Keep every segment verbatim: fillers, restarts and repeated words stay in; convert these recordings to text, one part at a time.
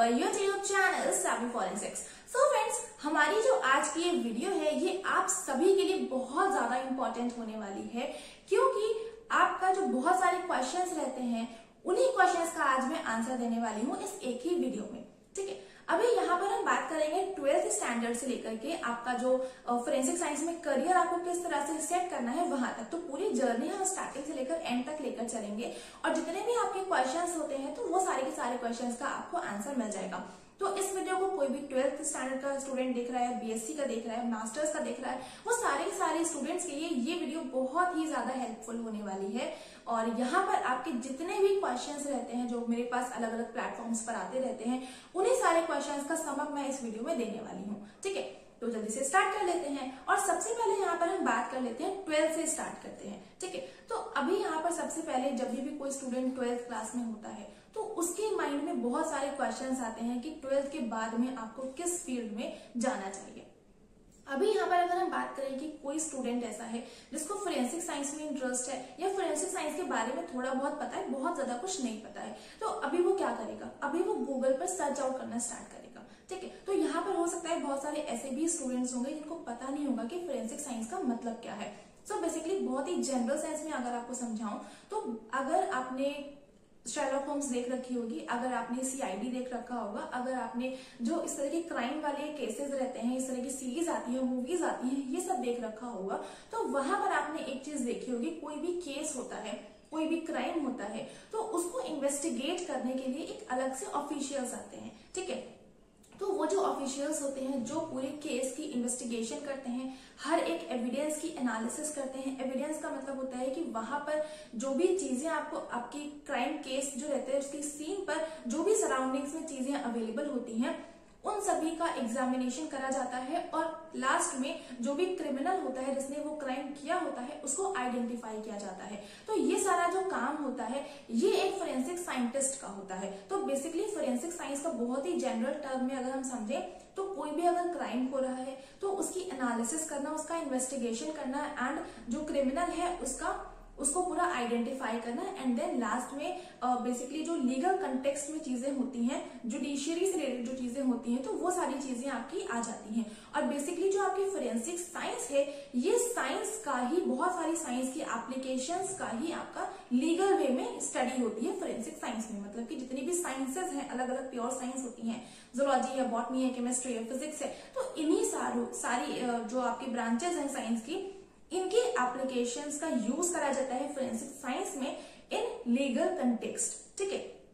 Your YouTube channel Saavi forensics. So friends, हमारी जो आज की ये वीडियो है ये आप सभी के लिए बहुत ज्यादा इंपॉर्टेंट होने वाली है, क्योंकि आपका जो बहुत सारे क्वेश्चंस रहते हैं उन्हीं क्वेश्चंस का आज मैं आंसर देने वाली हूँ इस एक ही वीडियो में। ठीक है, अभी यहाँ पर हम बात करेंगे ट्वेल्थ स्टैंडर्ड से लेकर के आपका जो फोरेंसिक साइंस में करियर आपको किस तरह से सेट करना है वहां तक। तो पूरी जर्नी हम स्टार्टिंग से लेकर एंड तक लेकर चलेंगे और जितने भी आपके क्वेश्चंस होते हैं तो वो सारे के सारे क्वेश्चंस का आपको आंसर मिल जाएगा। तो इस वीडियो को कोई भी ट्वेल्थ स्टैंडर्ड का स्टूडेंट देख रहा है, बीएससी का देख रहा है, मास्टर्स का देख रहा है, वो सारे के सारे स्टूडेंट्स के लिए ये वीडियो बहुत ही ज्यादा हेल्पफुल होने वाली है। और यहाँ पर आपके जितने भी क्वेश्चंस रहते हैं जो मेरे पास अलग अलग प्लेटफॉर्म्स पर आते रहते हैं, उन्हीं सारे क्वेश्चंस का समअप मैं इस वीडियो में देने वाली हूँ। ठीक है, तो जल्दी से स्टार्ट कर लेते हैं और सबसे पहले यहाँ पर हम बात कर लेते हैं ट्वेल्थ से स्टार्ट करते हैं। ठीक है, तो अभी यहाँ पर सबसे पहले जब भी कोई स्टूडेंट ट्वेल्थ क्लास में होता है तो उसके माइंड में बहुत सारे क्वेश्चंस आते हैं कि ट्वेल्थ के बाद में आपको किस फील्ड में जाना चाहिए। अभी यहाँ पर अगर हम बात करें कि कोई स्टूडेंट ऐसा है जिसको फोरेंसिक साइंस में इंटरेस्ट है या फोरेंसिक साइंस के बारे में थोड़ा बहुत पता है, बहुत ज्यादा कुछ नहीं पता है, तो अभी वो क्या करेगा, अभी वो गूगल पर सर्च आउट करना स्टार्ट करेगा। ठीक है, तो यहाँ पर हो सकता है बहुत सारे ऐसे भी स्टूडेंट्स होंगे जिनको पता नहीं होगा कि फोरेंसिक साइंस का मतलब क्या है। सो so बेसिकली बहुत ही जनरल सेंस में अगर आपको समझाऊं तो अगर आपने शर्लॉक होम्स देख रखी होगी, अगर आपने सीआईडी देख रखा होगा, अगर आपने जो इस तरह के क्राइम वाले केसेस रहते हैं, इस तरह की सीरीज आती है, मूवीज आती हैं, ये सब देख रखा होगा, तो वहां पर आपने एक चीज देखी होगी, कोई भी केस होता है, कोई भी क्राइम होता है तो उसको इन्वेस्टिगेट करने के लिए एक अलग से ऑफिशियल्स आते हैं। ठीक है, तो वो जो ऑफिशियल्स होते हैं जो पूरे केस की इन्वेस्टिगेशन करते हैं, हर एक एविडेंस की एनालिसिस करते हैं। एविडेंस का मतलब होता है कि वहां पर जो भी चीजें आपको आपकी क्राइम केस जो रहते हैं उसकी सीन पर जो भी सराउंडिंग्स में चीजें अवेलेबल होती हैं उन सभी का एग्जामिनेशन करा जाता है और लास्ट में जो भी क्रिमिनल होता है जिसने वो क्राइम किया होता है उसको आइडेंटिफाई किया जाता है। तो ये सारा जो काम होता है ये एक फोरेंसिक साइंटिस्ट का होता है। तो बेसिकली फोरेंसिक साइंस का बहुत ही जनरल टर्म में अगर हम समझें तो कोई भी अगर क्राइम हो रहा है तो उसकी एनालिसिस करना, उसका इन्वेस्टिगेशन करना एंड जो क्रिमिनल है उसका उसको पूरा आइडेंटिफाई करना एंड देन लास्ट में बेसिकली uh, जो लीगल कंटेक्स्ट में चीजें होती हैं, जुडिशियरी से रिलेटेड जो चीजें होती हैं, तो वो सारी चीजें आपकी आ जाती हैं। और बेसिकली जो आपकी फोरेंसिक साइंस है ये साइंस का ही, बहुत सारी साइंस की एप्लीकेशंस का ही आपका लीगल वे में स्टडी होती है फोरेंसिक साइंस में। मतलब कि जितनी भी साइंसेस हैं, अलग अलग प्योर साइंस होती हैं, जूलॉजी है, बॉटनी है, केमिस्ट्री है, फिजिक्स है, तो इन्हीं सारों सारी जो आपकी ब्रांचेस हैं साइंस की, इनकी एप्लीकेशंस का यूज करा जाता है फोरेंसिक साइंस में इन लीगल कंटेक्स्ट। ठीक है,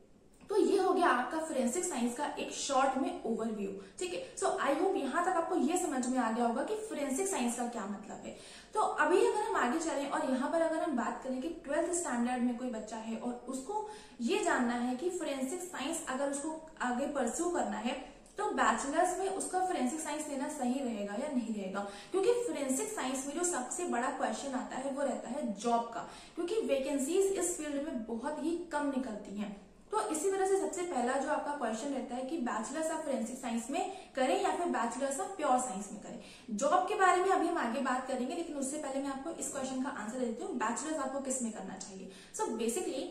तो ये हो गया आपका फोरेंसिक साइंस का एक शॉर्ट में ओवरव्यू। ठीक है, सो आई होप यहां तक आपको ये समझ में आ गया होगा कि फोरेंसिक साइंस का क्या मतलब है। तो अभी अगर हम आगे चलें और यहाँ पर अगर हम बात करें कि ट्वेल्थ स्टैंडर्ड में कोई बच्चा है और उसको ये जानना है कि फोरेंसिक साइंस अगर उसको आगे परस्यू करना है तो बैचलर्स में उसका फोरेंसिक साइंस लेना सही रहेगा या नहीं रहेगा, क्योंकि फोरेंसिक साइंस में जो सबसे बड़ा क्वेश्चन आता है वो रहता है जॉब का, क्योंकि वैकेंसीज इस फील्ड में बहुत ही कम निकलती हैं। तो इसी वजह से सबसे पहला जो आपका क्वेश्चन रहता है कि बैचलर्स ऑफ फोरेंसिक साइंस में करें या फिर बैचलर्स ऑफ प्योर साइंस में करें। जॉब के बारे में अभी हम आगे बात करेंगे, लेकिन उससे पहले मैं आपको इस क्वेश्चन का आंसर देती हूँ, बैचलर्स आपको किस में करना चाहिए। सो बेसिकली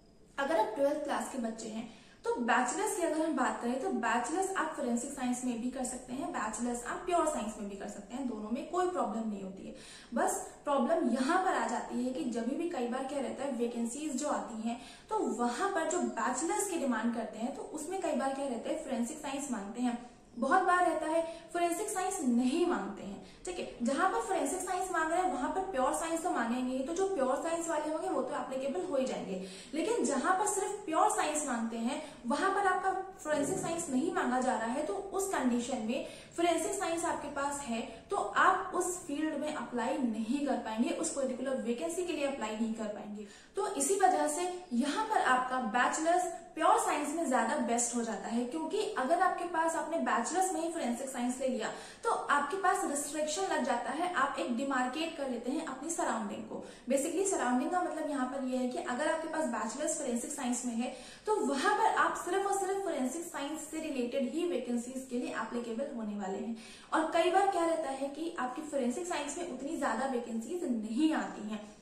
अगर आप ट्वेल्थ क्लास के बच्चे हैं तो बैचलर्स की अगर हम बात करें तो बैचलर्स आप फोरेंसिक साइंस में भी कर सकते हैं, बैचलर्स आप प्योर साइंस में भी कर सकते हैं, दोनों में कोई प्रॉब्लम नहीं होती है। बस प्रॉब्लम यहाँ पर आ जाती है कि जब भी कई बार क्या रहता है, वैकेंसीज जो आती हैं तो वहां पर जो बैचलर्स की डिमांड करते हैं तो उसमें कई बार क्या रहता है, फोरेंसिक साइंस मांगते हैं, बहुत बार रहता है फोरेंसिक साइंस नहीं मांगते हैं। ठीक है, जहां पर फोरेंसिक साइंस मांग रहे हैं वहां पर प्योर साइंस तो मांगेंगे, तो जो प्योर साइंस वाले होंगे वो तो एप्लीकेबल हो ही जाएंगे। लेकिन जहां पर सिर्फ प्योर साइंस मांगते हैं वहां पर आपका फोरेंसिक साइंस नहीं मांगा जा रहा है, तो उस कंडीशन में फोरेंसिक साइंस आपके पास है तो आप उस फील्ड में अप्लाई नहीं कर पाएंगे, उस पर्टिकुलर वैकेंसी के लिए अप्लाई नहीं कर पाएंगे। तो इसी वजह से यहाँ पर आपका बैचलर्स प्योर साइंस में ज्यादा बेस्ट हो जाता है, क्योंकि अगर आपके पास आपने बैचलर्स में ही फोरेंसिक साइंस ले लिया तो आपके पास रिस्ट्रिक्शन लग जाता है, आप एक डिमार्केट कर लेते हैं अपनी सराउंडिंग को। बेसिकली सराउंडिंग का मतलब यहाँ पर यह है कि अगर आपके पास बैचलर्स फोरेंसिक साइंस में है तो वहां पर आप सिर्फ और सिर्फ फोरेंसिक साइंस से रिलेटेड ही वैकेंसीज के लिए एप्लीकेबल होने वाले हैं। और कई बार क्या रहता है कि आपकी फोरेंसिक साइंस में उतनी ज्यादा वैकेंसीज नहीं आती हैं,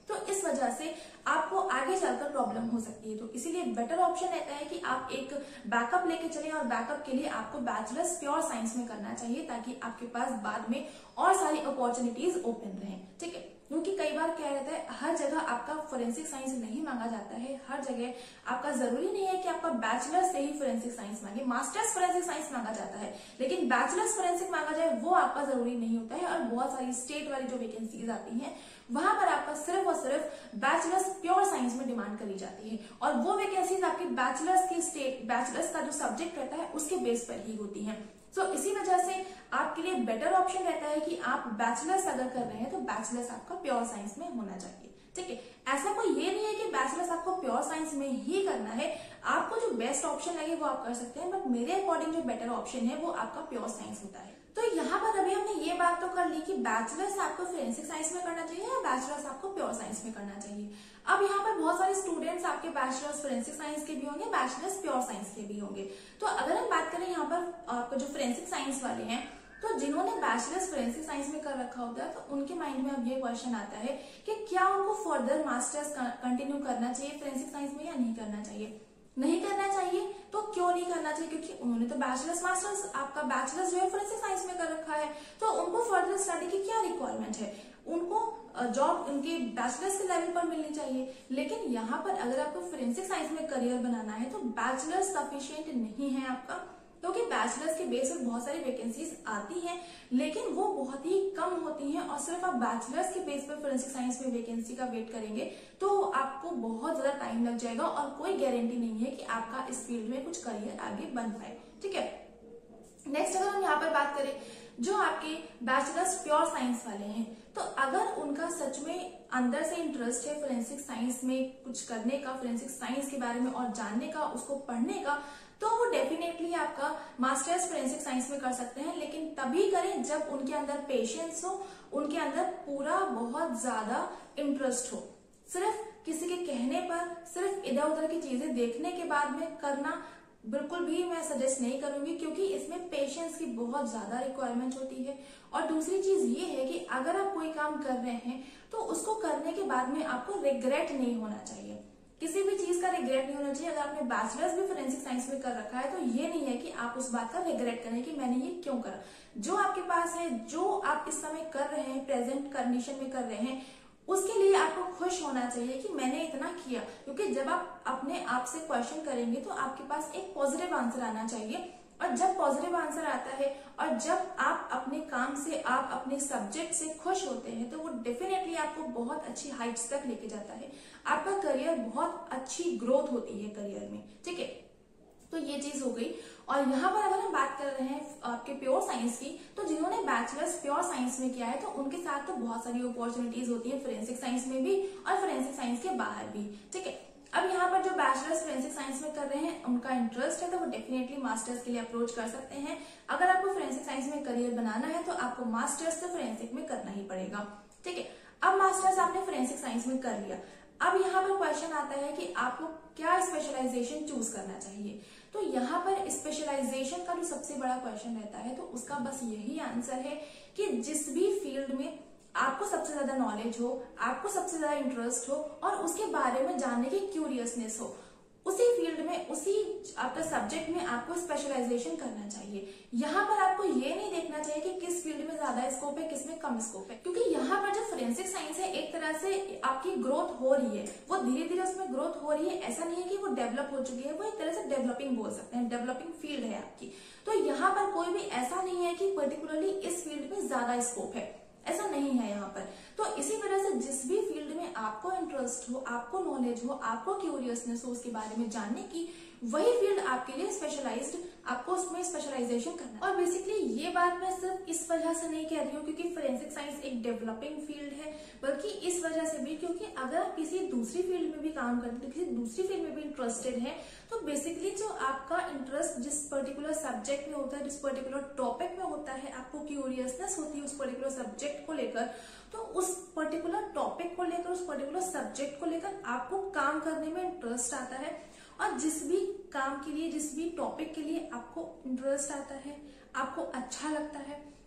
तो इस वजह से आपको आगे चलकर प्रॉब्लम हो सकती है। तो इसीलिए बेटर ऑप्शन रहता है कि आप एक बैकअप लेके चलें, और बैकअप के लिए आपको बैचलर्स प्योर साइंस में करना चाहिए, ताकि आपके पास बाद में और सारी अपॉर्चुनिटीज ओपन रहें। ठीक है, क्योंकि कई बार क्या रहता है, हर जगह आपका फोरेंसिक साइंस नहीं मांगा जाता है। हर जगह आपका जरूरी नहीं है कि आपका बैचलर्स से ही फोरेंसिक साइंस मांगे, मास्टर्स फोरेंसिक साइंस मांगा जाता है, लेकिन बैचलर्स फोरेंसिक मांगा जाए वो आपका जरूरी नहीं होता है। और बहुत सारी स्टेट वाली जो वैकेंसीज आती हैं वहां पर आपका सिर्फ और सिर्फ बैचलर्स प्योर साइंस में डिमांड करी जाती है, और वो वैकेंसीज आपकी बैचलर्स की स्टेट बैचलर्स का जो सब्जेक्ट रहता है उसके बेस पर ही होती है। सो so, इसी वजह से आपके लिए बेटर ऑप्शन रहता है कि आप बैचलर्स अगर कर रहे हैं तो बैचलर्स आपका प्योर साइंस में होना चाहिए। ठीक है, ऐसा कोई ये नहीं है कि बैचलर्स आपको प्योर साइंस में ही करना है, आपको जो बेस्ट ऑप्शन लगे वो आप कर सकते हैं, बट मेरे अकॉर्डिंग जो बेटर ऑप्शन है वो आपका प्योर साइंस होता है। तो यहाँ पर अभी हमने ये बात तो कर ली कि बैचलर्स आपको फोरेंसिक साइंस में करना चाहिए या बैचलर्स आपको प्योर साइंस में करना चाहिए। अब यहाँ पर बहुत सारे स्टूडेंट्स आपके बैचलर्स फोरेंसिक साइंस के भी होंगे, बैचलर्स प्योर साइंस के भी होंगे। तो अगर हम बात करें यहाँ पर आपको जो फोरेंसिक साइंस वाले हैं, तो जिन्होंने बैचलर्स फोरेंसिक साइंस में कर रखा होता है तो उनके माइंड में अब ये क्वेश्चन आता है कि क्या उनको फर्दर मास्टर्स कंटिन्यू करना चाहिए फोरेंसिक साइंस में या नहीं करना चाहिए। नहीं करना चाहिए। तो क्यों नहीं करना चाहिए? क्योंकि उन्होंने तो बैचलर्स मास्टर्स आपका बैचलर्स जो है फोरेंसिक साइंस में कर रखा है, तो उनको फर्दर स्टडी की क्या रिक्वायरमेंट है, उनको जॉब उनके बैचलर्स के लेवल पर मिलनी चाहिए। लेकिन यहाँ पर अगर आपको फोरेंसिक साइंस में करियर बनाना है तो बैचलर्स सफिशिएंट नहीं है आपका, क्योंकि बैचलर्स के बेस पर बहुत सारी वैकेंसीज आती हैं, लेकिन वो बहुत ही कम होती हैं, और सिर्फ आप बैचलर्स के बेस पर फोरेंसिक साइंस में वैकेंसी का वेट करेंगे तो आपको बहुत ज्यादा टाइम लग जाएगा, और कोई गारंटी नहीं है कि आपका इस फील्ड में कुछ करियर आगे बन पाए। ठीक है, नेक्स्ट अगर हम यहाँ पर बात करें जो आपके बैचलर्स प्योर साइंस वाले हैं, तो अगर उनका सच में अंदर से इंटरेस्ट है फोरेंसिक साइंस में कुछ करने का, फोरेंसिक साइंस के बारे में और जानने का, उसको पढ़ने का, तो वो डेफिनेटली आपका मास्टर्स फोरेंसिक साइंस में कर सकते हैं, लेकिन तभी करें जब उनके अंदर पेशेंस हो, उनके अंदर पूरा बहुत ज्यादा इंटरेस्ट हो। सिर्फ किसी के कहने पर, सिर्फ इधर उधर की चीजें देखने के बाद में करना बिल्कुल भी मैं सजेस्ट नहीं करूंगी, क्योंकि इसमें पेशेंस की बहुत ज्यादा रिक्वायरमेंट होती है। और दूसरी चीज ये है कि अगर आप कोई काम कर रहे हैं तो उसको करने के बाद में आपको रिग्रेट नहीं होना चाहिए, किसी भी चीज का रिग्रेट नहीं होना चाहिए। अगर आपने बैचलर्स भी फोरेंसिक साइंस में कर रखा है तो ये नहीं है कि आप उस बात का रिग्रेट करें कि मैंने ये क्यों करा। जो आपके पास है, जो आप इस समय कर रहे हैं, प्रेजेंट कंडीशन में कर रहे हैं, उसके लिए आपको खुश होना चाहिए कि मैंने इतना किया। क्योंकि जब आप अपने आप से क्वेश्चन करेंगे तो आपके पास एक पॉजिटिव आंसर आना चाहिए, और जब पॉजिटिव आंसर आता है और जब आप अपने काम से, आप अपने सब्जेक्ट से खुश होते हैं, तो वो डेफिनेटली आपको बहुत अच्छी हाइट्स तक लेके जाता है, आपका करियर बहुत अच्छी ग्रोथ होती है करियर में। ठीक है, तो ये चीज हो गई। और यहाँ पर अगर हम बात कर रहे हैं आपके प्योर साइंस की, तो जिन्होंने बैचलर्स प्योर साइंस में किया है तो उनके साथ तो बहुत सारी अपॉर्चुनिटीज होती है फोरेंसिक साइंस में भी और फोरेंसिक साइंस के बाहर भी। ठीक है, अब यहाँ पर जो बैचलर्स फोरेंसिक साइंस में कर रहे हैं, उनका इंटरेस्ट है तो वो डेफिनेटली मास्टर्स के लिए अप्रोच कर सकते हैं। अगर आपको फोरेंसिक साइंस में करियर बनाना है तो आपको मास्टर्स तो फोरेंसिक में करना ही पड़ेगा। ठीक है, अब मास्टर्स आपने फोरेंसिक साइंस में कर लिया, अब यहाँ पर क्वेश्चन आता है कि आपको क्या स्पेशलाइजेशन चूज करना चाहिए। तो यहाँ पर स्पेशलाइजेशन का जो सबसे बड़ा क्वेश्चन रहता है, तो उसका बस यही आंसर है कि जिस भी फील्ड में आपको सबसे ज्यादा नॉलेज हो, आपको सबसे ज्यादा इंटरेस्ट हो और उसके बारे में जानने की क्यूरियसनेस हो, उसी फील्ड में, उसी आपका सब्जेक्ट में आपको स्पेशलाइजेशन करना चाहिए। यहाँ पर आपको ये नहीं देखना चाहिए कि किस फील्ड में ज्यादा स्कोप है, किस में कम स्कोप है, क्योंकि यहाँ पर जो फोरेंसिक साइंस है एक तरह से आपकी ग्रोथ हो रही है, वो धीरे धीरे उसमें ग्रोथ हो रही है। ऐसा नहीं है कि वो डेवलप हो चुकी है, वो एक तरह से डेवलपिंग बोल सकते हैं, डेवलपिंग फील्ड है आपकी। तो यहाँ पर कोई भी ऐसा नहीं है कि पर्टिकुलरली इस फील्ड में ज्यादा स्कोप है, ऐसा नहीं है यहाँ पर। तो इसी वजह से जिस भी फील्ड में आपको इंटरेस्ट हो, आपको नॉलेज हो, आपको क्यूरियसनेस हो उसके बारे में जानने की, वही फील्ड आपके लिए स्पेशलाइज्ड, आपको उसमें स्पेशलाइजेशन करना है। और बेसिकली ये बात मैं सिर्फ इस वजह से नहीं कह रही हूँ क्योंकि फोरेंसिक साइंस एक डेवलपिंग फील्ड है, बल्कि इस वजह से भी क्योंकि अगर आप किसी दूसरी फील्ड में भी काम करते हैं, किसी दूसरी फील्ड में भी इंटरेस्टेड है, तो बेसिकली जो आपका इंटरेस्ट जिस पर्टिकुलर सब्जेक्ट में होता है, जिस पर्टिकुलर टॉपिक में होता है, आपको क्यूरियसनेस होती है उस पर्टिकुलर सब्जेक्ट को लेकर, तो उस पर्टिकुलर टॉपिक को लेकर, उस पर्टिकुलर सब्जेक्ट को लेकर आपको काम करने में इंटरेस्ट आता है। और जिस भी काम के लिए, जिस भी टॉपिक के लिए आपको इंटरेस्ट आता है, आपको अच्छा लगता है,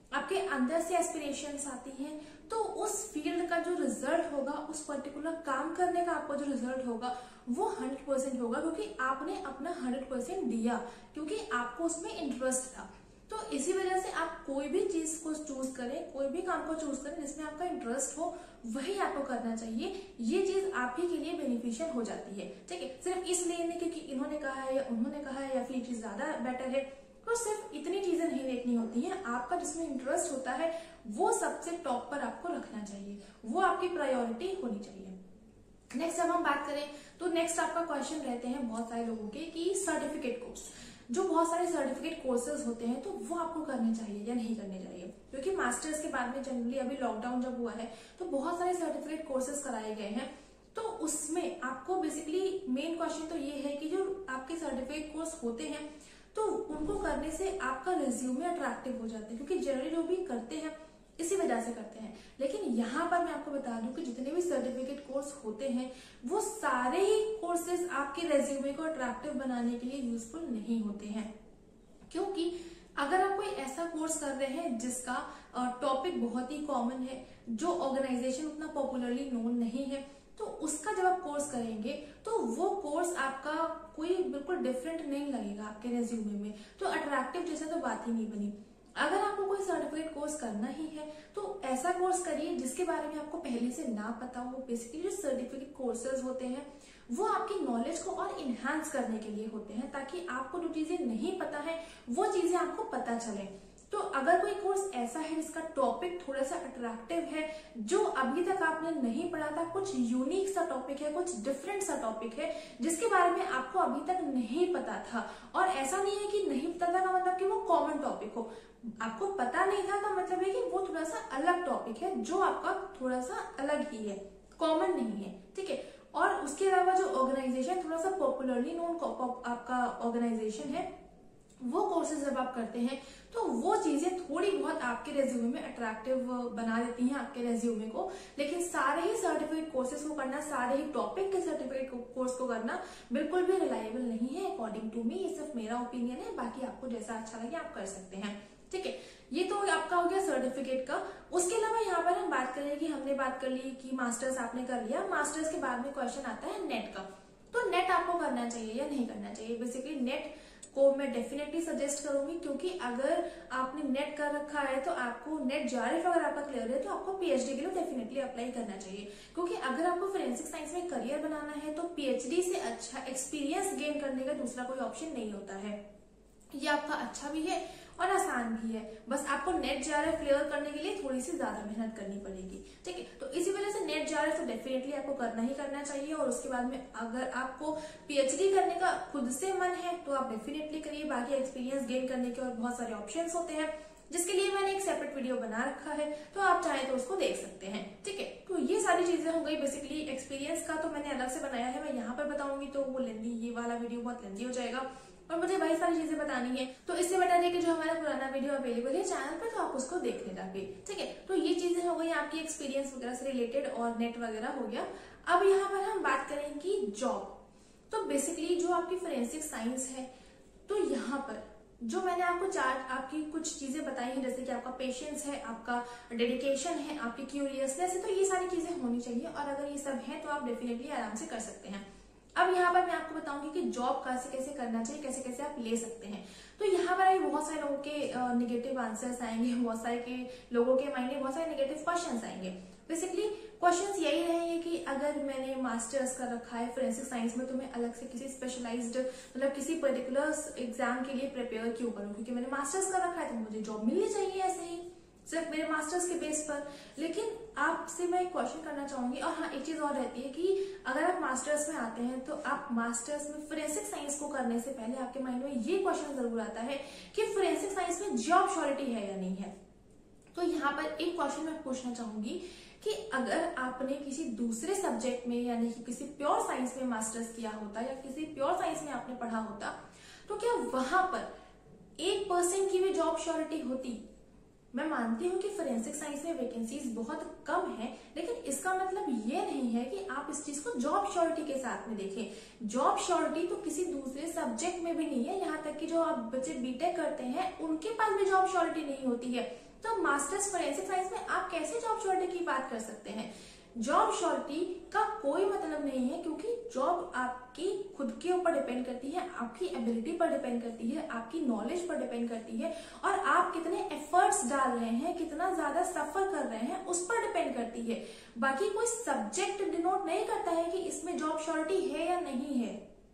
आपके अंदर से एस्पिरेशंस आती हैं, तो उस फील्ड का जो रिजल्ट होगा, उस पर्टिकुलर काम करने का आपका जो रिजल्ट होगा वो हंड्रेड परसेंट होगा, क्योंकि आपने अपना हंड्रेड परसेंट दिया, क्योंकि आपको उसमें इंटरेस्ट था। तो इसी वजह से आप कोई भी चीज को चूज करें, कोई भी काम को चूज करें जिसमें आपका इंटरेस्ट हो, वही आपको करना चाहिए। ये चीज आप ही के लिए बेनिफिशियल हो जाती है, ठीक है। सिर्फ इसलिए नहीं क्योंकि इन्होंने कहा है या उन्होंने कहा है या फिर ये चीज ज्यादा बेटर है, तो सिर्फ इतनी चीजें नहीं देखनी होती है। आपका जिसमें इंटरेस्ट होता है वो सबसे टॉप पर आपको रखना चाहिए, वो आपकी प्रायोरिटी होनी चाहिए। नेक्स्ट अब हम बात करें तो नेक्स्ट आपका क्वेश्चन रहते हैं बहुत सारे लोगों के कि सर्टिफिकेट कोर्स, जो बहुत सारे सर्टिफिकेट कोर्सेज होते हैं तो वो आपको करने चाहिए या नहीं करने चाहिए, क्योंकि मास्टर्स के बाद में जनरली अभी लॉकडाउन जब हुआ है तो बहुत सारे सर्टिफिकेट कोर्सेज कराए गए हैं। तो उसमें आपको बेसिकली मेन क्वेश्चन तो ये है कि जो आपके सर्टिफिकेट कोर्स होते हैं तो उनको करने से आपका रिज्यूमे अट्रैक्टिव हो जाता है, क्योंकि जनरली जो भी करते हैं इसी वजह से करते हैं। लेकिन यहाँ पर मैं आपको बता दूं कि जितने भी सर्टिफिकेट कोर्स होते हैं वो सारे ही कोर्सेज आपके रेज्यूमे को अट्रैक्टिव बनाने के लिए यूजफुल नहीं होते हैं, क्योंकि अगर आप कोई ऐसा कोर्स कर रहे हैं जिसका टॉपिक बहुत ही कॉमन है, जो ऑर्गेनाइजेशन उतना पॉपुलरली नोन नहीं है, तो उसका जब आप कोर्स करेंगे तो वो कोर्स आपका कोई बिल्कुल डिफरेंट नहीं लगेगा आपके रेज्यूमे में, तो अट्रैक्टिव जैसा तो बात ही नहीं बनी। अगर आपको कोई सर्टिफिकेट कोर्स करना ही है तो ऐसा कोर्स करिए जिसके बारे में आपको पहले से ना पता हो। बेसिकली जो सर्टिफिकेट कोर्सेज होते हैं वो आपकी नॉलेज को और इनहांस करने के लिए होते हैं, ताकि आपको जो चीजें नहीं पता है वो चीजें आपको पता चले। तो अगर कोई कोर्स ऐसा है जिसका टॉपिक थोड़ा सा अट्रैक्टिव है, जो अभी तक आपने नहीं पढ़ा था, कुछ यूनिक सा टॉपिक है, कुछ डिफरेंट सा टॉपिक है जिसके बारे में आपको अभी तक नहीं पता था, और ऐसा नहीं है कि नहीं पता था का मतलब कि वो कॉमन टॉपिक हो, आपको पता नहीं था तो मतलब है कि वो थोड़ा सा अलग टॉपिक है जो आपका थोड़ा सा अलग ही है, कॉमन नहीं है, ठीक है। और उसके अलावा जो ऑर्गेनाइजेशन थोड़ा सा पॉपुलरली नोन आपका ऑर्गेनाइजेशन है, वो कोर्सेज जब आप करते हैं तो वो चीजें थोड़ी बहुत आपके रेज्यूमे में अट्रैक्टिव बना देती हैं आपके रेज्यूमे को। लेकिन सारे ही सर्टिफिकेट कोर्सेज को करना, सारे ही टॉपिक के सर्टिफिकेट कोर्स को करना बिल्कुल भी रिलायबल नहीं है अकॉर्डिंग टू मी। ये सिर्फ मेरा ओपिनियन है, बाकी आपको जैसा अच्छा लगे आप कर सकते हैं, ठीक है। ये तो आपका हो गया सर्टिफिकेट का। उसके अलावा यहाँ पर हम बात करें कि हमने बात कर ली कि मास्टर्स आपने कर लिया, मास्टर्स के बाद में क्वेश्चन आता है नेट का। तो नेट आपको करना चाहिए या नहीं करना चाहिए। बेसिकली नेट को मैं डेफिनेटली सजेस्ट करूंगी, क्योंकि अगर आपने नेट कर रखा है तो आपको नेट जेआरएफ अगर आपका क्लियर है तो आपको पीएचडी के लिए डेफिनेटली अप्लाई करना चाहिए, क्योंकि अगर आपको फोरेंसिक साइंस में करियर बनाना है तो पीएचडी से अच्छा एक्सपीरियंस गेन करने का दूसरा कोई ऑप्शन नहीं होता है। ये आपका अच्छा भी है और आसान भी है, बस आपको नेट जेआरएफ क्लियर करने के लिए थोड़ी सी ज्यादा मेहनत करनी पड़ेगी, ठीक है। तो इसी वजह से नेट जेआरएफ तो डेफिनेटली आपको करना ही करना चाहिए। और उसके बाद में अगर आपको पीएचडी करने का खुद से मन है तो आप डेफिनेटली करिए। बाकी एक्सपीरियंस गेन करने के और बहुत सारे ऑप्शंस होते हैं, जिसके लिए मैंने एक सेपरेट वीडियो बना रखा है, तो आप चाहें तो उसको देख सकते हैं, ठीक है। तो ये सारी चीजें हो गई। बेसिकली एक्सपीरियंस का तो मैंने अलग से बनाया है, मैं यहाँ पर बताऊंगी तो वो लेंदी, ये वाला वीडियो बहुत लेंदी हो जाएगा और मुझे वही सारी चीजें बतानी है। तो इससे बेटर है कि जो हमारा पुराना वीडियो अवेलेबल है चैनल पर, तो आप उसको देख ले जाके, ठीक है। तो ये चीजें हो गई आपकी एक्सपीरियंस वगैरह से रिलेटेड और नेट वगैरह हो गया। अब यहाँ पर हम बात करेंगे जॉब। तो बेसिकली जो आपकी फोरेंसिक साइंस है, तो यहाँ पर जो मैंने आपको चार आपकी कुछ चीजें बताई हैं, जैसे कि आपका पेशेंस है, आपका डेडिकेशन है, आपकी क्यूरियसनेस है, तो ये सारी चीजें होनी चाहिए। और अगर ये सब है तो आप डेफिनेटली आराम से कर सकते हैं। अब यहाँ पर मैं आपको बताऊंगी कि जॉब कैसे कैसे करना चाहिए, कैसे कैसे आप ले सकते हैं। तो यहाँ पर अभी बहुत सारे लोगों के निगेटिव आंसर्स आएंगे, बहुत सारे के लोगों के माइंड में बहुत सारे निगेटिव क्वेश्चंस आएंगे। बेसिकली क्वेश्चंस यही रहेंगे कि अगर मैंने मास्टर्स कर रखा है फोरेंसिक साइंस में तो मैं अलग से किसी स्पेशलाइज्ड मतलब किसी पर्टिकुलर एग्जाम के लिए प्रिपेयर क्यों करूं, क्योंकि मैंने मास्टर्स कर रखा है तो मुझे जॉब मिलनी चाहिए ऐसे ही सिर्फ मेरे मास्टर्स के बेस पर। लेकिन आपसे मैं एक क्वेश्चन करना चाहूंगी, और हाँ एक चीज और रहती है कि अगर आप मास्टर्स में आते हैं तो आप मास्टर्स में फोरेंसिक साइंस को करने से पहले आपके माइंड में ये क्वेश्चन जरूर आता है कि फोरेंसिक साइंस में जॉब श्योरिटी है या नहीं है। तो यहाँ पर एक क्वेश्चन मैं पूछना चाहूंगी कि अगर आपने किसी दूसरे सब्जेक्ट में यानी कि किसी प्योर साइंस में मास्टर्स किया होता या किसी प्योर साइंस में आपने पढ़ा होता, तो क्या वहां पर एक परसेंट की भी जॉब श्योरिटी होती? मैं मानती हूँ कि फोरेंसिक साइंस में वैकेंसीज बहुत कम है, लेकिन इसका मतलब ये नहीं है कि आप इस चीज को जॉब श्योरिटी के साथ में देखें। जॉब श्योरिटी तो किसी दूसरे सब्जेक्ट में भी नहीं है, यहाँ तक कि जो आप बच्चे बीटेक करते हैं उनके पास भी जॉब श्योरिटी नहीं होती है। तो मास्टर्स फोरेंसिक साइंस में आप कैसे जॉब श्योरिटी की बात कर सकते हैं? जॉब श्योरिटी का कोई मतलब नहीं है, क्योंकि जॉब आपकी खुद के ऊपर डिपेंड करती है, आपकी एबिलिटी पर डिपेंड करती है, आपकी नॉलेज पर डिपेंड करती है, और आप कितने एफर्ट्स डाल रहे हैं, कितना ज्यादा सफर कर रहे हैं, उस पर डिपेंड करती है। बाकी कोई सब्जेक्ट डिनोट नहीं करता है कि इसमें जॉब श्योरिटी है या नहीं है।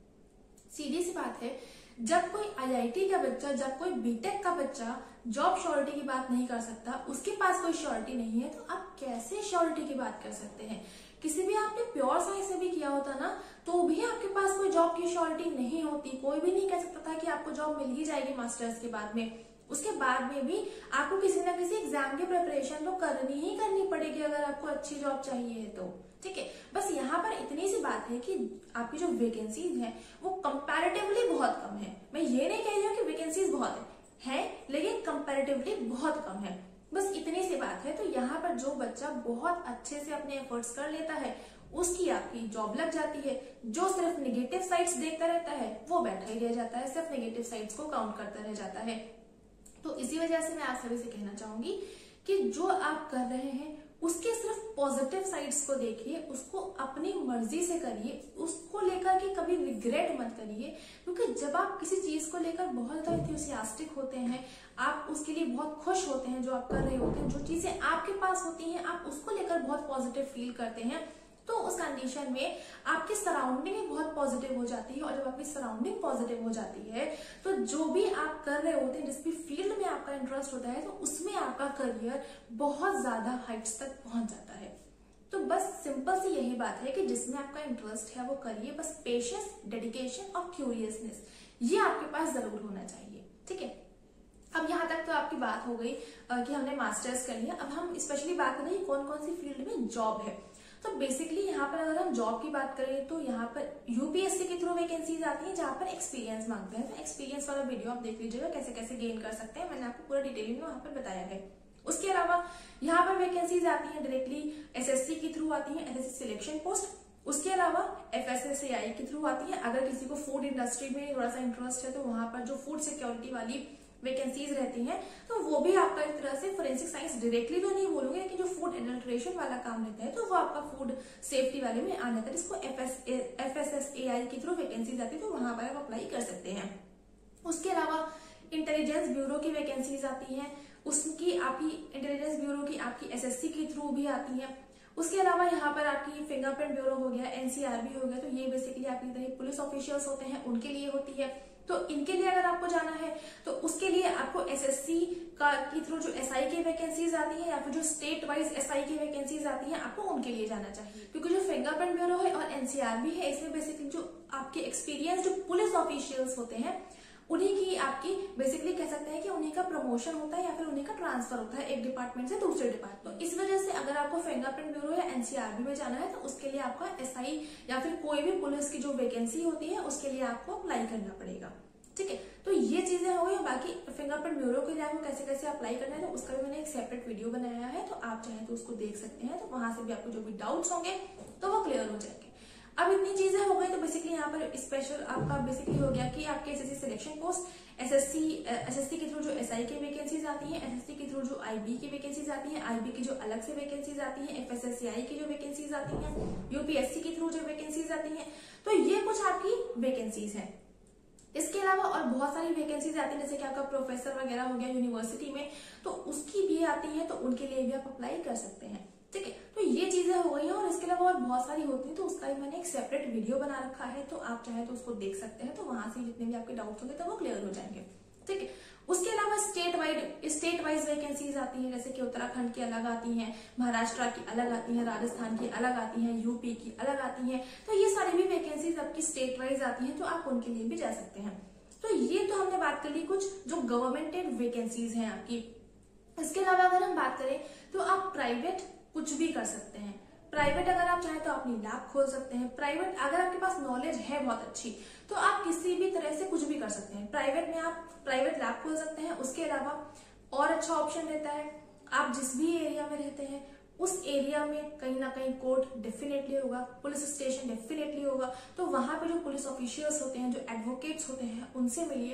सीधी सी बात है, जब कोई आई आई टी का बच्चा, जब कोई बी टेक का बच्चा जॉब श्योरिटी की बात नहीं कर सकता, उसके पास कोई श्योरिटी नहीं है, तो आप कैसे श्योरिटी की बात कर सकते हैं? किसी भी आपने प्योर साइंस से भी किया होता ना, तो भी आपके पास कोई जॉब की श्योरिटी नहीं होती। कोई भी नहीं कह सकता था कि आपको जॉब मिल ही जाएगी मास्टर्स के बाद में। उसके बाद में भी आपको किसी ना किसी एग्जाम की प्रिपरेशन तो करनी ही करनी पड़ेगी अगर आपको अच्छी जॉब चाहिए है तो। ठीक है, बस यहाँ पर इतनी सी बात है कि आपकी जो वैकेंसीज है वो कंपैरेटिवली बहुत कम है। मैं ये नहीं कह रही हूँ कि वैकेंसीज बहुत है, है लेकिन कंपैरेटिवली बहुत कम है, बस इतनी सी बात है। तो यहाँ पर जो बच्चा बहुत अच्छे से अपने एफर्ट्स कर लेता है उसकी आपकी जॉब लग जाती है। जो सिर्फ नेगेटिव साइड्स देखता रहता है वो बैठा ही रह जाता है, सिर्फ नेगेटिव साइड्स को काउंट करता रह जाता है। तो इसी वजह से मैं आप सभी से कहना चाहूंगी कि जो आप कर रहे हैं उसके सिर्फ पॉजिटिव साइड्स को देखिए, उसको अपनी मर्जी से करिए, उसको लेकर के कभी रिग्रेट मत करिए। क्योंकि जब आप किसी चीज को लेकर बहुत ज्यादा इंथुसियास्टिक होते हैं, आप उसके लिए बहुत खुश होते हैं, जो आप कर रहे होते हैं, जो चीजें आपके पास होती हैं आप उसको लेकर बहुत पॉजिटिव फील करते हैं, तो उस कंडीशन में आपकी सराउंडिंग भी बहुत पॉजिटिव हो जाती है। और जब आपकी सराउंडिंग पॉजिटिव हो जाती है तो जो भी आप कर रहे होते हैं, जिस भी फील्ड में आपका इंटरेस्ट होता है, तो उसमें आपका करियर बहुत ज्यादा हाइट्स तक पहुंच जाता है। तो बस सिंपल सी यही बात है कि जिसमें आपका इंटरेस्ट है वो करिए, बस पेशेंस, डेडिकेशन और क्यूरियसनेस ये आपके पास जरूर होना चाहिए। ठीक है, अब यहाँ तक तो आपकी बात हो गई कि हमने मास्टर्स कर लिया। अब हम स्पेशली बात करें कौन कौन सी फील्ड में जॉब है। तो बेसिकली यहाँ पर अगर हम जॉब की बात करें तो यहाँ पर यू पी एस सी के थ्रू वैकेंसीज आती हैं जहाँ पर एक्सपीरियंस मांगते हैं। तो एक्सपीरियंस वाला वीडियो आप देख लीजिएगा कैसे कैसे गेन कर सकते हैं, मैंने आपको पूरा डिटेलिंग में वहां पर बताया है। उसके अलावा यहाँ पर वैकेंसीज आती है डायरेक्टली एस एस सी के थ्रू आती है, S S C selection post. उसके अलावा F S S A I के थ्रू आती है। अगर किसी को फूड इंडस्ट्री में थोड़ा सा इंटरेस्ट है तो वहां पर जो फूड सिक्योरिटी वाली वैकेंसीज रहती हैं तो वो भी आपका एक तरह से फोरेंसिक साइंस डायरेक्टली तो नहीं बोलूंगी, लेकिन जो फूड एडल्ट्रेशन वाला काम रहता है तो वो आपका फूड सेफ्टी वाले में आ जाता है, जिसको F S S A I के थ्रू वैकेंसीज आती है, तो वहां पर आप अप्लाई कर सकते हैं। उसके अलावा इंटेलिजेंस ब्यूरो की वैकेंसीज आती हैं, उसकी आपकी इंटेलिजेंस ब्यूरो की आपकी एस एस सी के थ्रू भी आती है। उसके अलावा यहाँ पर आपकी फिंगरप्रिंट ब्यूरो हो गया, एन सी आर बी हो गया, तो ये बेसिकली आपकी तरह पुलिस ऑफिशियल्स होते हैं उनके लिए होती है। तो इनके लिए अगर आपको जाना है तो उसके लिए आपको एस एस सी का के थ्रू जो एस आई की वैकेंसीज आती है या फिर जो स्टेट वाइज एस आई की वैकेंसीज आती है आपको उनके लिए जाना चाहिए। क्योंकि जो फिंगरप्रिंट ब्यूरो है और एन सी आर बी है इसमें बेसिकली जो आपके एक्सपीरियंस जो पुलिस ऑफिशियल्स होते हैं उन्हीं की आपकी बेसिकली कह सकते हैं कि उन्हीं का प्रमोशन होता है या फिर उन्हीं का ट्रांसफर होता है एक डिपार्टमेंट से दूसरे डिपार्टमेंट। तो इस वजह से अगर आपको फिंगरप्रिंट ब्यूरो या एन सी आर बी में जाना है तो उसके लिए आपका एस आई या फिर कोई भी पुलिस की जो वैकेंसी होती है उसके लिए आपको अप्लाई करना पड़ेगा। ठीक है, तो ये चीजें हो गई। बाकी फिंगरप्रिंट ब्यूरो के लिए आपको कैसे कैसे अप्लाई करना है तो उसका भी मैंने एक सेपरेट वीडियो बनाया है, तो आप चाहें तो उसको देख सकते हैं। तो वहां से भी आपको जो भी डाउट्स होंगे तो वो क्लियर हो जाएंगे। अब इतनी चीजें हो गई तो बेसिकली यहाँ पर स्पेशल आपका बेसिकली हो गया कि आपके S S C selection post, SSC SSC के थ्रू जो एसआई की वैकेंसीज आती हैं, एसएससी के थ्रू जो आईबी की वैकेंसीज आती हैं, आईबी की जो अलग से वैकेंसीज आती हैं, एफएसएससीआई की जो वैकेंसीज आती हैं, यूपीएससी के थ्रू जो वैकेंसीज आती हैं। तो ये कुछ आपकी वैकेंसीज हैं। इसके अलावा और बहुत सारी वैकेंसीज आती हैं जैसे कि आपका प्रोफेसर वगैरह हो गया यूनिवर्सिटी में, तो उसकी भी आती है, तो उनके लिए भी आप अप्लाई कर सकते हैं। ठीक है, तो ये चीजें हो गई हैं और इसके अलावा और बहुत सारी होती हैं, तो उसका भी मैंने एक सेपरेट वीडियो बना रखा है, तो आप चाहे तो उसको देख सकते हैं। तो वहां से जितने भी आपके डाउट्स होंगे तो वो क्लियर हो जाएंगे। ठीक है, उसके अलावा state wide state wise vacancies आती हैं जैसे कि उत्तराखंड की अलग आती हैं, महाराष्ट्र की अलग आती हैं, राजस्थान की अलग आती हैं, यूपी की अलग आती हैं। तो ये सारी भी वैकेंसीज आपकी स्टेट वाइज आती हैं, तो आप उनके लिए भी जा सकते हैं। तो ये तो हमने बात कर ली कुछ जो गवर्नमेंटेड वैकेंसीज हैं आपकी। इसके अलावा अगर हम बात करें तो आप प्राइवेट कुछ भी कर सकते हैं। प्राइवेट अगर आप चाहें तो अपनी लैब खोल सकते हैं। प्राइवेट अगर आपके पास नॉलेज है बहुत अच्छी तो आप किसी भी तरह से कुछ भी कर सकते हैं। प्राइवेट में आप प्राइवेट लैब खोल सकते हैं। उसके अलावा और अच्छा ऑप्शन रहता है, आप जिस भी एरिया में रहते हैं उस एरिया में कहीं ना कहीं कोर्ट डेफिनेटली होगा, पुलिस स्टेशन डेफिनेटली होगा, तो वहां पे जो पुलिस ऑफिशियल्स होते हैं, जो एडवोकेट्स होते हैं, उनसे मिलिए,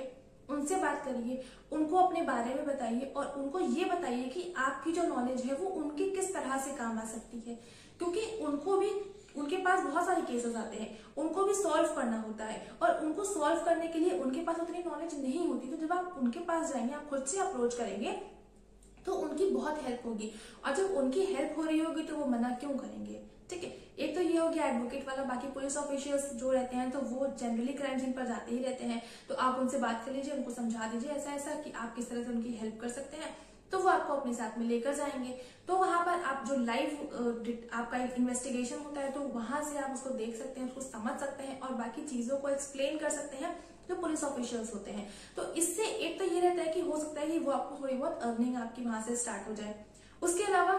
उनसे बात करिए, उनको अपने बारे में बताइए और उनको ये बताइए कि आपकी जो नॉलेज है वो उनकी किस तरह से काम आ सकती है, क्योंकि उनको भी, उनके पास बहुत सारे केसेस आते हैं, उनको भी सॉल्व करना होता है और उनको सॉल्व करने के लिए उनके पास उतनी नॉलेज नहीं होती। तो जब आप उनके पास जाएंगे, आप खुद से अप्रोच करेंगे तो उनकी बहुत हेल्प होगी, और जब उनकी हेल्प हो रही होगी तो वो मना क्यों करेंगे। ठीक है, एक तो ये हो गया एडवोकेट वाला। बाकी पुलिस ऑफिशियल्स जो रहते हैं तो वो जनरली क्राइम सीन पर जाते ही रहते हैं, तो आप उनसे बात कर लीजिए, उनको समझा दीजिए ऐसा ऐसा कि आप किस तरह से उनकी हेल्प कर सकते हैं, तो वो आपको अपने साथ में लेकर जाएंगे। तो वहां पर आप जो लाइव आपका एक इन्वेस्टिगेशन होता है तो वहां से आप उसको देख सकते हैं, उसको समझ सकते हैं और बाकी चीजों को एक्सप्लेन कर सकते हैं जो पुलिस ऑफिशियल्स होते हैं। तो इससे एक तो ये रहता है कि हो सकता है कि वो आपको थोड़ी बहुत अर्निंग आपकी वहां से स्टार्ट हो जाए। उसके अलावा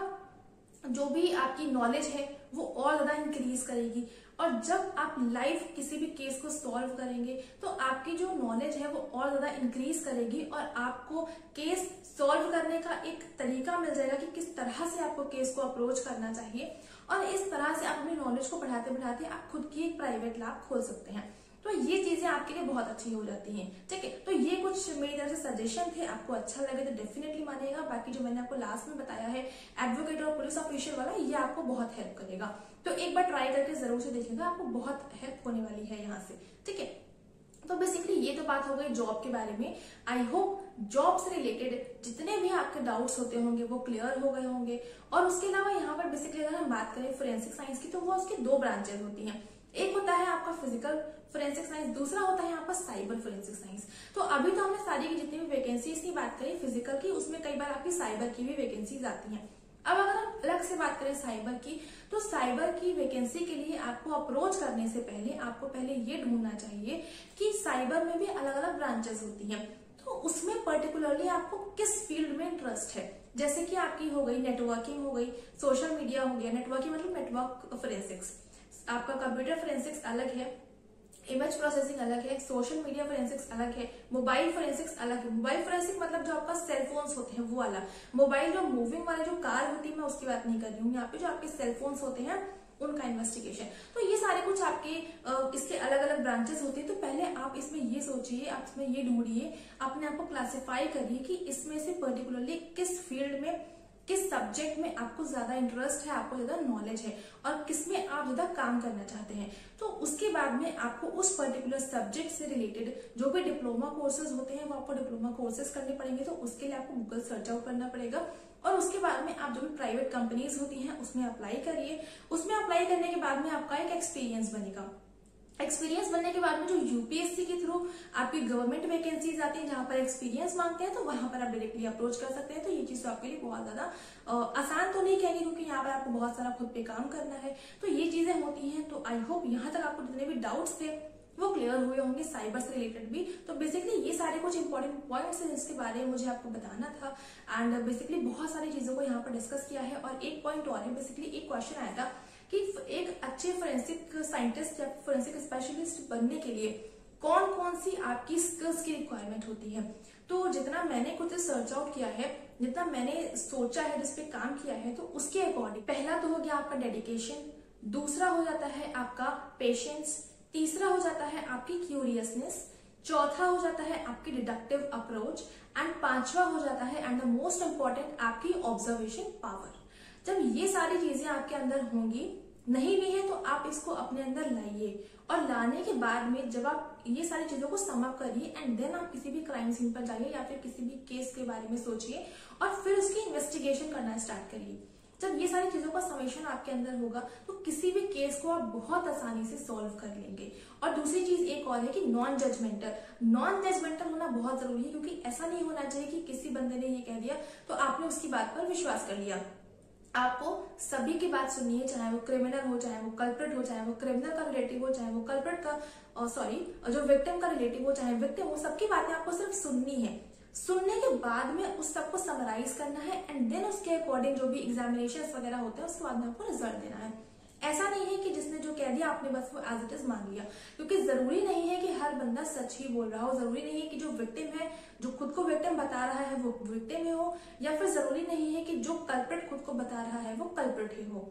जो भी आपकी नॉलेज है वो और ज्यादा इंक्रीज करेगी, और जब आप लाइव किसी भी केस को सॉल्व करेंगे तो आपकी जो नॉलेज है वो और ज्यादा इंक्रीज करेगी और आपको केस सॉल्व करने का एक तरीका मिल जाएगा कि किस तरह से आपको केस को अप्रोच करना चाहिए, और इस तरह से आप अपनी नॉलेज को बढ़ाते बढ़ाते आप खुद की एक प्राइवेट लैब खोल सकते हैं। तो ये चीजें आपके लिए बहुत अच्छी हो जाती हैं। ठीक है, तो ये कुछ मेरी तरफ से सजेशन थे, आपको अच्छा लगे तो डेफिनेटली मानिएगा। बाकी जो मैंने आपको लास्ट में बताया है एडवोकेट और पुलिस ऑफिशियल वाला, ये आपको बहुत हेल्प करेगा, तो एक बार ट्राई करके जरूर से देखिएगा, आपको बहुत हेल्प होने वाली है यहाँ से। ठीक है, तो बेसिकली ये तो बात हो गई जॉब के बारे में। आई होप जॉब से रिलेटेड जितने भी आपके डाउट्स होते होंगे वो क्लियर हो गए होंगे। और उसके अलावा यहाँ पर बेसिकली अगर हम बात करें फोरेंसिक साइंस की, तो वो उसकी दो ब्रांचेस होती हैं। एक होता है आपका फिजिकल फोरेंसिक साइंस, दूसरा होता है आपका साइबर फोरेंसिक साइंस। तो अभी तो हमने सारी की जितनी भी वैकेंसीज की बात करी फिजिकल की, उसमें कई बार आपकी साइबर की भी वैकेंसीज आती हैं। अब अगर हम अलग से बात करें साइबर की, तो साइबर की वैकेंसी के लिए आपको अप्रोच करने से पहले आपको पहले ये ढूंढना चाहिए कि साइबर में भी अलग अलग ब्रांचेस होती हैं, तो उसमें पर्टिकुलरली आपको किस फील्ड में इंटरेस्ट है। जैसे कि आपकी हो गई नेटवर्किंग, हो गई सोशल मीडिया, हो गया नेटवर्किंग मतलब नेटवर्क फोरेंसिक्स, आपका कंप्यूटर फोरेंसिक्स अलग है, इमेज प्रोसेसिंग अलग है, सोशल मीडिया फोरेंसिक्स अलग है, मोबाइल फोरेंसिक्स अलग है। मोबाइल फोरेंसिक मतलब जो आपका सेलफोन्स होते हैं वो अलग, मोबाइल जो मूविंग वाले जो कार होती है मैं उसकी बात नहीं कर रही हूँ, यहाँ पे जो आपके सेलफोन्स होते हैं उनका इन्वेस्टिगेशन। तो ये सारे कुछ आपके इसके अलग अलग ब्रांचेस होते हैं। तो पहले आप इसमें ये सोचिए, आप इसमें ये ढूंढिए, अपने आप को क्लासिफाई करिए कि इसमें से पर्टिकुलरली किस फील्ड में, किस सब्जेक्ट में आपको ज्यादा इंटरेस्ट है, आपको ज्यादा नॉलेज है और किसमें आप ज्यादा काम करना चाहते हैं। तो उसके बाद में आपको उस पर्टिकुलर सब्जेक्ट से रिलेटेड जो भी डिप्लोमा कोर्सेज होते हैं वो आपको डिप्लोमा कोर्सेज करने पड़ेंगे। तो उसके लिए आपको गूगल सर्च आउट करना पड़ेगा, और उसके बाद में आप जो भी प्राइवेट कंपनीज होती हैं उसमें अप्लाई करिए। उसमें अप्लाई करने के बाद में आपका एक एक्सपीरियंस बनेगा। एक्सपीरियंस बनने के बाद में जो यूपीएससी के थ्रू आपकी गवर्नमेंट वैकेंसीज आती हैं जहां पर एक्सपीरियंस मांगते हैं, तो वहां पर आप डायरेक्टली अप्रोच कर सकते हैं। तो ये चीज तो आपके लिए बहुत ज्यादा आसान तो नहीं कहेंगे, क्योंकि यहाँ पर आपको बहुत सारा खुद पे काम करना है। तो ये चीजें होती हैं। तो आई होप यहाँ तक आपको जितने भी डाउट्स थे वो क्लियर हुए होंगे, साइबर से रिलेटेड भी। तो बेसिकली ये सारे कुछ इंपॉर्टेंट पॉइंट्स हैं जिसके बारे में मुझे आपको बताना था, एंड बेसिकली बहुत सारी चीजों को यहाँ पर डिस्कस किया है। और एक पॉइंट और है, बेसिकली एक क्वेश्चन आया था कि एक अच्छे फोरेंसिक साइंटिस्ट या फोरेंसिक स्पेशलिस्ट बनने के लिए कौन कौन सी आपकी स्किल्स की रिक्वायरमेंट होती है। तो जितना मैंने खुद से सर्च आउट किया है, जितना मैंने सोचा है, जिसपे काम किया है, तो उसके अकॉर्डिंग पहला तो हो गया आपका डेडिकेशन, दूसरा हो जाता है आपका पेशेंस, तीसरा हो जाता है आपकी क्यूरियसनेस, चौथा हो जाता है आपकी डिडक्टिव अप्रोच, एंड पांचवा हो जाता है एंड द मोस्ट इंपॉर्टेंट आपकी ऑब्जर्वेशन पावर। जब ये सारी चीजें आपके अंदर होंगी, नहीं भी है तो आप इसको अपने अंदर लाइए, और लाने के बाद में जब आप ये सारी चीजों को सम अप करिए एंड देन आप किसी भी क्राइम सीन पर जाइए या फिर किसी भी केस के बारे में सोचिए और फिर उसकी इन्वेस्टिगेशन करना स्टार्ट करिए। जब ये सारी चीजों का समेशन आपके अंदर होगा तो किसी भी केस को आप बहुत आसानी से सॉल्व कर लेंगे। और दूसरी चीज एक और है कि नॉन जजमेंटल, नॉन जजमेंटल होना बहुत जरूरी है, क्योंकि ऐसा नहीं होना चाहिए कि किसी बंदे ने ये कह दिया तो आपने उसकी बात पर विश्वास कर लिया। आपको सभी की बात सुननी है, चाहे वो क्रिमिनल हो, चाहे वो कल्प्रिट हो, चाहे वो क्रिमिनल का रिलेटिव हो, चाहे वो कल्प्रिट का सॉरी जो विक्टिम का रिलेटिव हो, चाहे विक्टिम हो, सबकी बातें आपको सिर्फ सुननी है। सुनने के बाद में उस सबको समराइज करना है एंड देन उसके अकॉर्डिंग जो भी एग्जामिनेशन वगैरह होते हैं उसके बाद में आपको रिजल्ट देना है। ऐसा नहीं है कि जिसने जो कह दिया आपने बस वो एज इट इज मान लिया, क्योंकि जरूरी नहीं है कि हर बंदा सच ही बोल रहा हो, जरूरी नहीं है कि जो विक्टिम है, जो खुद को विक्टिम बता रहा है वो विक्टिम ही हो, या फिर जरूरी नहीं है कि जो कल्प्रिट खुद को बता रहा है वो कल्प्रिट ही हो।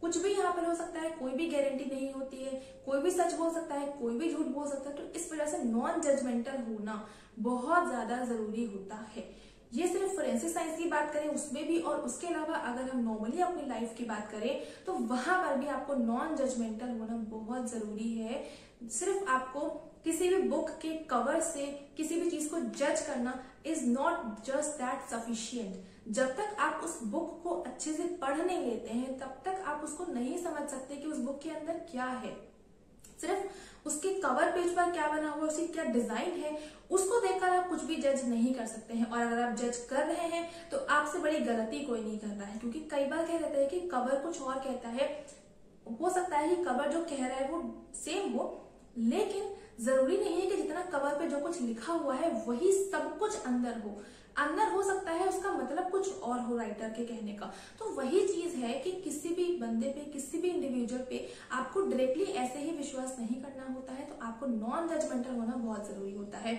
कुछ भी यहाँ पर हो सकता है, कोई भी गारंटी नहीं होती है, कोई भी सच बोल सकता है, कोई भी झूठ बोल सकता है। तो इस वजह से नॉन जजमेंटल होना बहुत ज्यादा जरूरी होता है। ये सिर्फ फोरेंसिक साइंस की बात करें उसमें भी, और उसके अलावा अगर हम नॉर्मली अपनी लाइफ की बात करें तो वहां पर भी आपको नॉन जजमेंटल होना बहुत जरूरी है। सिर्फ आपको किसी भी बुक के कवर से किसी भी चीज को जज करना is not just that sufficient. जब तक आप उस बुक को अच्छे से पढ़ नहीं लेते हैं तब तक आप उसको नहीं समझ सकते कि उस बुक के अंदर क्या है। सिर्फ उसके कवर पेज पर क्या बना हुआ, उसकी क्या डिजाइन है, उसको देखकर आप कुछ भी जज नहीं कर सकते हैं। और अगर आप जज कर रहे हैं तो आपसे बड़ी गलती कोई नहीं कर रहा है, क्योंकि कई बार कह रहता है कि कवर कुछ और कहता है। हो सकता है कि कवर जो कह रहा है वो सेम हो, लेकिन जरूरी नहीं है कि जितना कवर पे जो कुछ लिखा हुआ है वही सब कुछ अंदर हो। अंदर हो सकता है उसका मतलब कुछ और हो राइटर के कहने का। तो वही चीज है कि किसी भी बंदे पे, किसी भी इंडिविजुअल पे आपको डायरेक्टली ऐसे ही विश्वास नहीं करना होता है। तो आपको नॉन जजमेंटल होना बहुत जरूरी होता है।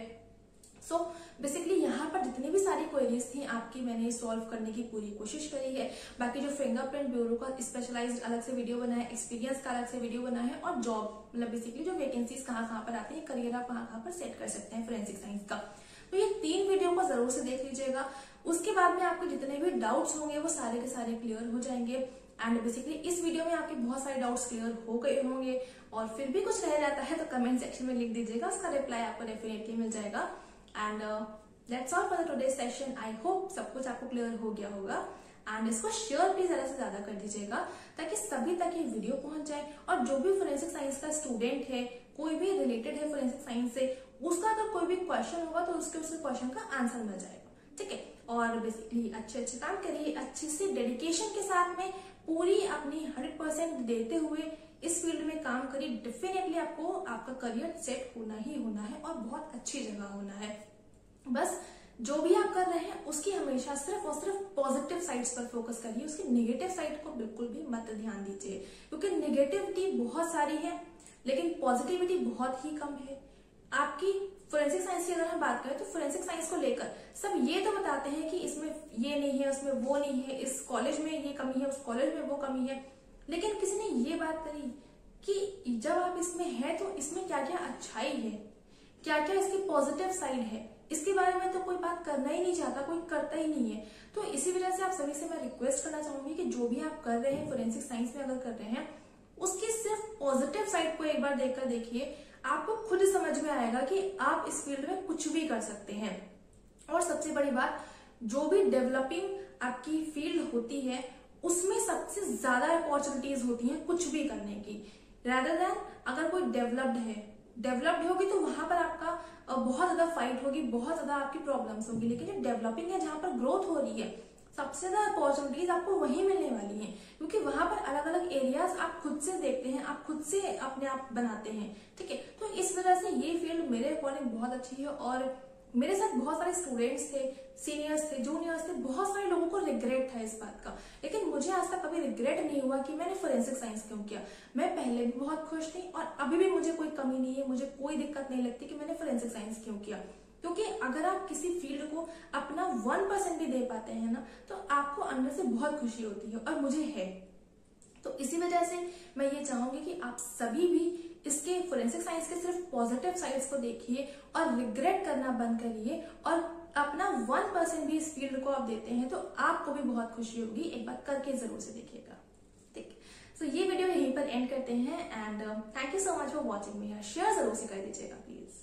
सो so, बेसिकली यहाँ पर जितनी भी सारी क्वेरीज थी आपकी मैंने सॉल्व करने की पूरी कोशिश करी है। बाकी जो फिंगरप्रिंट ब्यूरो का स्पेशलाइज्ड अलग से वीडियो बना है, एक्सपीरियंस का अलग से वीडियो बना है, और जॉब मतलब बेसिकली जो वैकेंसीज कहाँ कहाँ पर आती है, करियर आप कहाँ कहाँ पर सेट कर सकते हैं फोरेंसिक साइंस का। तो ये तीन वीडियो को जरूर से देख लीजिएगा। उसके बाद में आपके जितने भी डाउट्स होंगे वो सारे के सारे क्लियर हो जाएंगे। एंड बेसिकली इस वीडियो में आपके बहुत सारे डाउट्स क्लियर हो गए होंगे, और फिर भी कुछ रह जाता है तो कमेंट सेक्शन में लिख दीजिएगा, उसका रिप्लाई आपको डेफिनेटली मिल जाएगा। And that's all for the today session. I hope सब कुछ आपको क्लियर हो गया होगा। एंड इसको शेयर प्लीज ज्यादा से ज्यादा कर दीजिएगा ताकि सभी तक ये वीडियो पहुंच जाए। और जो भी फोरेंसिक साइंस का स्टूडेंट है, कोई भी रिलेटेड है फोरेंसिक साइंस से, उसका अगर कोई भी क्वेश्चन होगा तो उसके उसके क्वेश्चन का आंसर मिल जाएगा। ठीक है, और बेसिकली अच्छे अच्छे काम करिए, अच्छे से डेडिकेशन के साथ में पूरी अपनी हंड्रेड परसेंट देते हुए इस फील्ड में काम करिए। डेफिनेटली आपको आपका करियर सेट होना ही होना है और बहुत अच्छी जगह होना है। बस जो भी आप कर रहे हैं उसकी हमेशा सिर्फ और सिर्फ पॉजिटिव साइड्स पर फोकस करिए, उसकी नेगेटिव साइड को बिल्कुल भी मत ध्यान दीजिए, क्योंकि नेगेटिविटी बहुत सारी है लेकिन पॉजिटिविटी बहुत ही कम है। आपकी फोरेंसिक साइंस की अगर हम बात करें तो फोरेंसिक साइंस को लेकर सब ये तो बताते हैं कि इसमें ये नहीं है, उसमें वो नहीं है, इस कॉलेज में ये कमी है, उस कॉलेज में वो कमी है, लेकिन किसी ने ये बात करी कि जब आप इसमें है तो इसमें क्या क्या अच्छाई है, क्या क्या इसकी पॉजिटिव साइड है, इसके बारे में तो कोई बात करना ही नहीं चाहता, कोई करता ही नहीं है। तो इसी वजह से आप सभी से मैं रिक्वेस्ट करना चाहूंगी कि जो भी आप कर रहे हैं फोरेंसिक साइंस में अगर कर रहे हैं उसकी सिर्फ पॉजिटिव साइड को एक बार देखकर देखिए, आपको खुद समझ में आएगा कि आप इस फील्ड में कुछ भी कर सकते हैं। और सबसे बड़ी बात, जो भी डेवलपिंग आपकी फील्ड होती है उसमें सबसे ज्यादा अपॉर्चुनिटीज होती हैं कुछ भी करने की, रादर देन अगर कोई डेवलप्ड है, डेवलप्ड होगी तो वहां पर आपका बहुत ज्यादा फाइट होगी, बहुत ज्यादा आपकी प्रॉब्लम्स होगी। लेकिन जो डेवलपिंग है, जहां पर ग्रोथ हो रही है, सबसे ज्यादा अपॉर्चुनिटीज आपको वहीं मिलने वाली हैं, क्योंकि वहां पर अलग अलग एरियाज आप खुद से देखते हैं, आप खुद से अपने आप बनाते हैं। ठीक है, तो इस वजह से ये फील्ड मेरे अकॉर्डिंग बहुत अच्छी है। और मेरे साथ बहुत सारे स्टूडेंट्स थे, सीनियर्स थे, जूनियर्स थे, बहुत सारे लोगों को रिग्रेट था इस बात का, लेकिन मुझे आज तक कभी रिग्रेट नहीं हुआ कि मैंने फोरेंसिक साइंस क्यों किया। मैं पहले भी बहुत खुश थी और अभी भी मुझे कोई कमी नहीं है, मुझे कोई दिक्कत नहीं लगती कि मैंने फोरेंसिक साइंस क्यों किया। क्योंकि अगर आप किसी फील्ड को अपना वन परसेंट भी दे पाते हैं ना तो आपको अंदर से बहुत खुशी होती है, और मुझे है। तो इसी वजह से मैं ये चाहूंगी कि आप सभी भी इसके फोरेंसिक साइंस के सिर्फ पॉजिटिव साइड्स को देखिए और रिग्रेट करना बंद करिए, और अपना वन परसेंट भी इस फील्ड को आप देते हैं तो आपको भी बहुत खुशी होगी। एक बार करके जरूर से देखिएगा। ठीक, सो ये वीडियो यहीं पर एंड करते हैं। And thank you so much for watching me. Share जरूर से कर दीजिएगा प्लीज।